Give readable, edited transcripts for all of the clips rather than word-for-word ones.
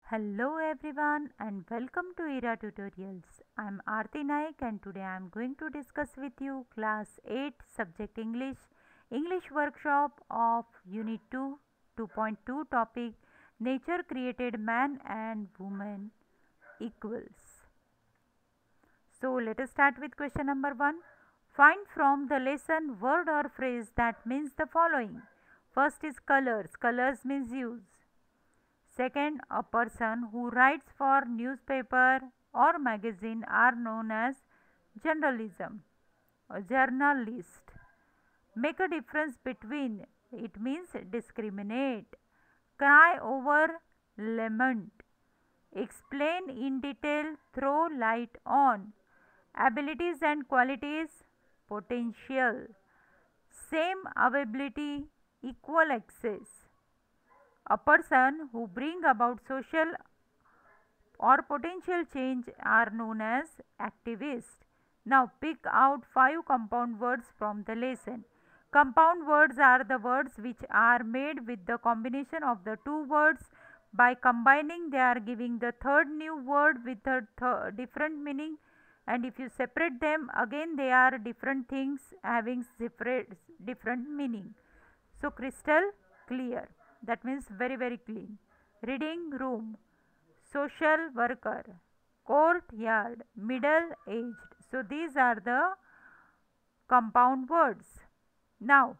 Hello everyone and welcome to ERA Tutorials. I am Aarti Naik and today I am going to discuss with you class 8 subject English workshop of Unit 2 2.2 topic Nature created man and woman equals. So let us start with question number 1. Find from the lesson word or phrase that means the following. First is colors. Colors means use. Second, a person who writes for newspaper or magazine are known as journalism, a journalist. Make a difference between, it means discriminate. Cry over, lament. Explain in detail, throw light on. Abilities and qualities, potential. Same availability, equal access. A person who bring about social or potential change are known as activists. Now pick out 5 compound words from the lesson. Compound words are the words which are made with the combination of the two words. By combining they are giving the third new word with a different meaning, and if you separate them again they are different things having different meaning. So crystal clear, that means very clean. Reading room, social worker, courtyard, middle aged. So these are the compound words. Now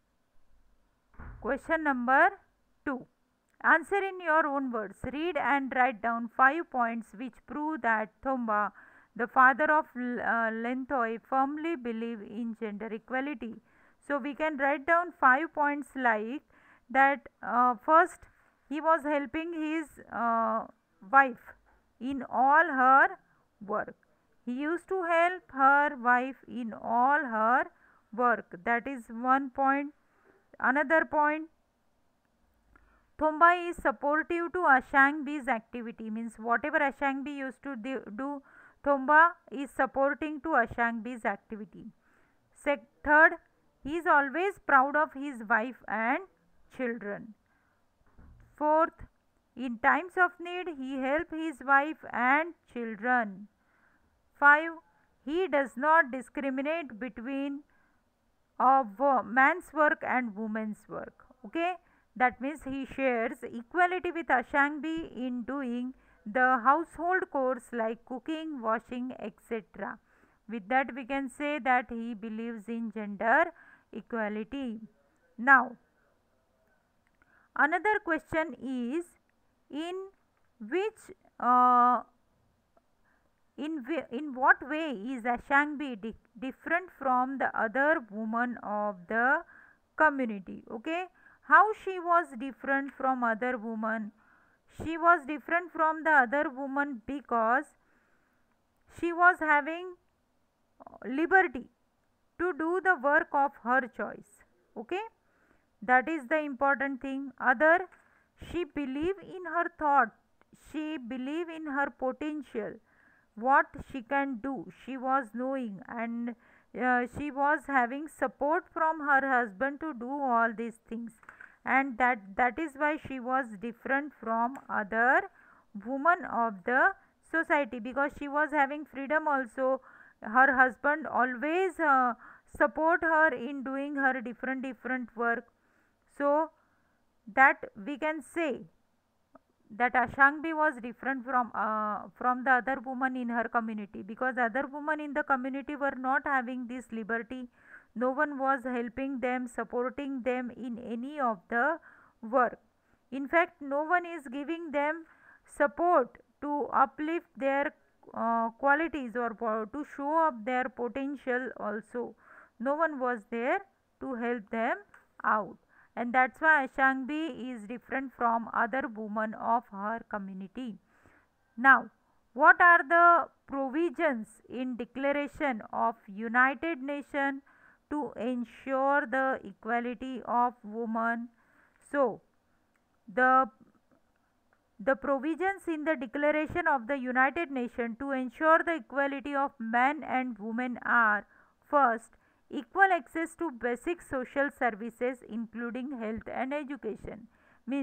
question number 2. Answer in your own words. Read and write down 5 points which prove that Thomba, the father of Lenthoi, firmly believed in gender equality. So we can write down 5 points like that. First, he was helping his wife in all her work. He used to help her wife in all her work. That is one point. Another point, Thombai is supportive to Ashangbi's activity, means whatever Ashangbi used to do, Thomba is supporting to Ashangbi's activity. Third, he is always proud of his wife and children. Fourth, in times of need he help his wife and children. 5. He does not discriminate between man's work and woman's work. Okay, that means he shares equality with Ashangbi in doing the household chores like cooking, washing, etc. With that we can say that he believes in gender equality. Now another question is, in which in what way is Ashangbi different from the other women of the community? Okay, how she was different from other women? She was different from the other woman because she was having liberty to do the work of her choice. Okay, that is the important thing. Other, she believe in her thought, she believe in her potential, what she can do, she was knowing, and she was having support from her husband to do all these things, and that is why she was different from other women of the society, because she was having freedom also. Her husband always support her in doing her different work. So that we can say that Ashangbi was different from the other women in her community, because other women in the community were not having this liberty. No one was helping them, supporting them in any of the work. In fact, no one is giving them support to uplift their qualities or to show up their potential also. No one was there to help them out, and that's why Ashangbi is different from other women of her community. Now, what are the provisions in Declaration of United Nations to ensure the equality of women? So, the the provisions in the Declaration of the United Nations to ensure the equality of men and women are: first, equal access to basic social services including health and education. Means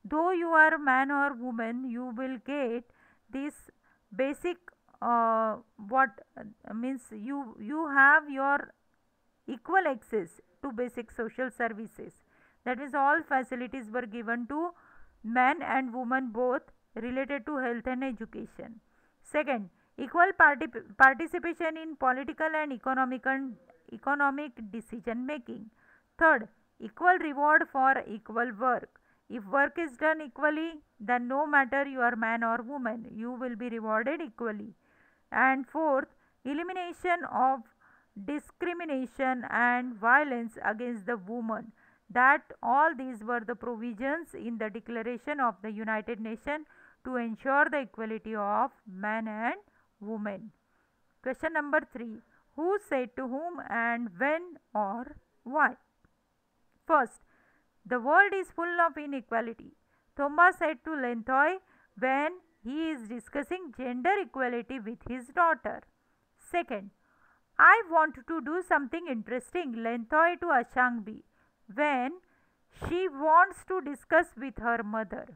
though you are man or woman, you will get this basic what means you have your equal access to basic social services. That means all facilities were given to men and women both related to health and education. Second, equal participation in political and economic decision making. Third, equal reward for equal work. If work is done equally, then no matter you are man or woman, you will be rewarded equally. And fourth, elimination of discrimination and violence against the woman. That all these were the provisions in the declaration of the United Nations to ensure the equality of man and woman. Question number 3. Who said to whom and when or why? First, the world is full of inequality. Thomas said to Lenthoi when he is discussing gender equality with his daughter. Second, I want to do something interesting, Lenthoi to Ashangbi when she wants to discuss with her mother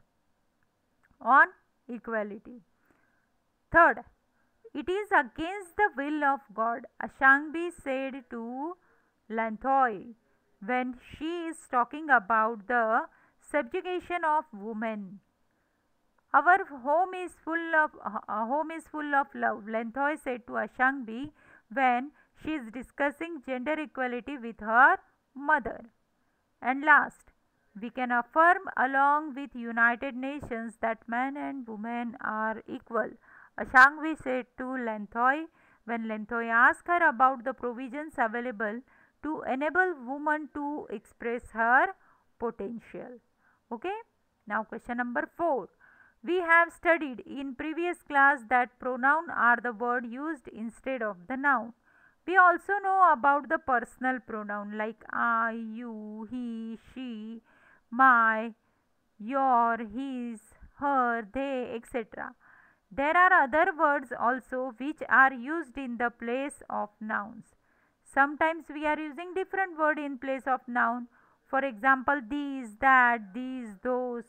on equality. Third, it is against the will of God, Ashangbi said to Lenthoi when she is talking about the subjugation of women. Our home is full of love, Lenthoi said to Ashangbi when she is discussing gender equality with her mother. And last, we can affirm along with United Nations that men and women are equal, Ashangbi said to Lenthoi when Lenthoi asked her about the provisions available to enable women to express her potential. Okay. Now question number 4. We have studied in previous class that pronoun are the word used instead of the noun. We also know about the personal pronoun like I, you, he, she, my, your, his, her, they, etc. There are other words also which are used in the place of nouns. Sometimes we are using different word in place of noun. For example, these, that, these, those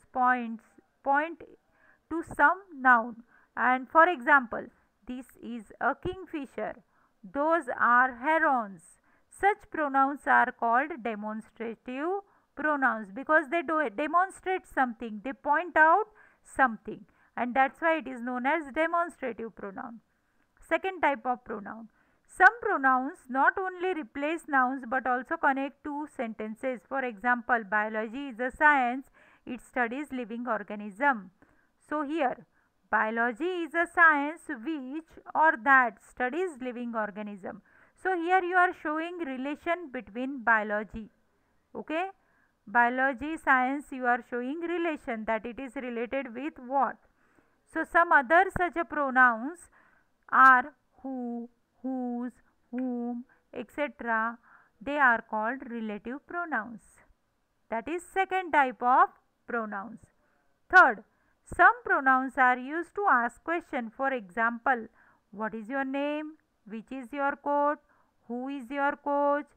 point to some noun. And for example, this is a kingfisher. Those are herons. Such pronouns are called demonstrative pronouns because they demonstrate something, they point out something, and that's why it is known as demonstrative pronoun. Second type of pronoun. Some pronouns not only replace nouns but also connect two sentences. For example, biology is a science, it studies living organism. So here, biology is a science which or that studies living organism. So here you are showing relation between biology. Okay. Biology science you are showing relation, that it is related with what. So some other such a pronouns are who, whose, whom, etc. They are called relative pronouns. That is second type of pronouns. Third, some pronouns are used to ask question. For example, what is your name? Which is your coat? Who is your coach?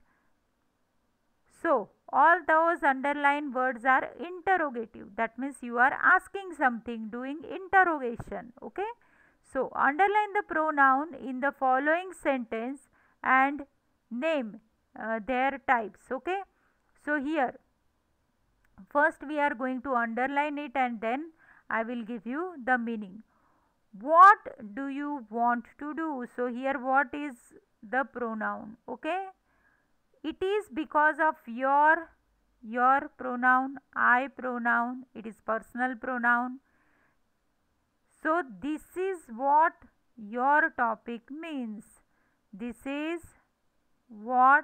So, all those underlined words are interrogative. That means you are asking something, doing interrogation. Okay. So, underline the pronoun in the following sentence and name their types. Okay. So, here first we are going to underline it and then I will give you the meaning. What do you want to do? So, here what is the pronoun? Okay. It is because of your pronoun, I pronoun, it is personal pronoun. So, this is what your topic means. This is what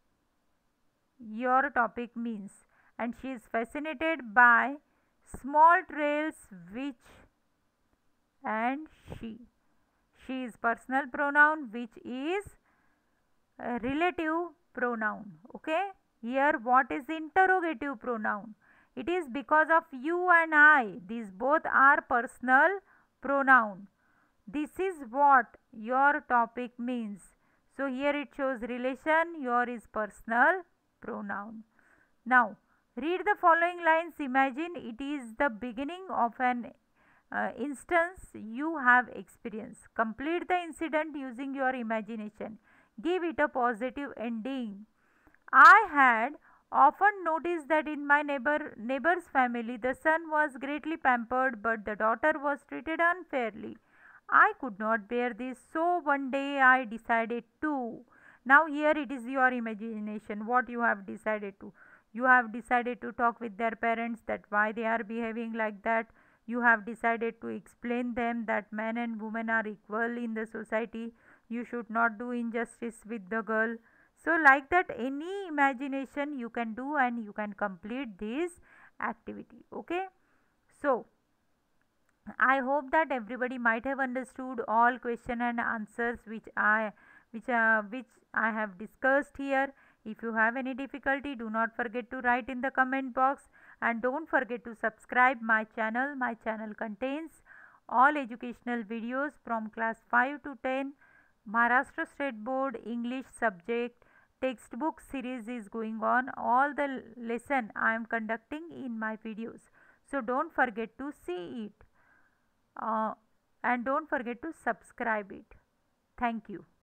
your topic means. And she is fascinated by small trails which and she. She is personal pronoun which is a relative pronoun. Okay. Here what is interrogative pronoun? It is because of you and I. These both are personal pronoun. This is what your topic means. So here it shows relation, your is personal pronoun. Now Read the following lines. Imagine it is the beginning of an instance you have experienced. Complete the incident using your imagination. Give it a positive ending. I had often noticed that in my neighbor's family the son was greatly pampered but the daughter was treated unfairly. I could not bear this, so one day I decided to. Now here it is your imagination what you have decided to. You have decided to talk with their parents that why they are behaving like that. You have decided to explain them that men and women are equal in the society. You should not do injustice with the girl. So like that any imagination you can do and you can complete this activity. Okay. So I hope that everybody might have understood all question and answers which I have discussed here. If you have any difficulty, do not forget to write in the comment box and don't forget to subscribe my channel. My channel contains all educational videos from class 5 to 10. Maharashtra State Board English subject textbook series is going on. All the lesson I am conducting in my videos. So don't forget to see it uh, and don't forget to subscribe it. Thank you.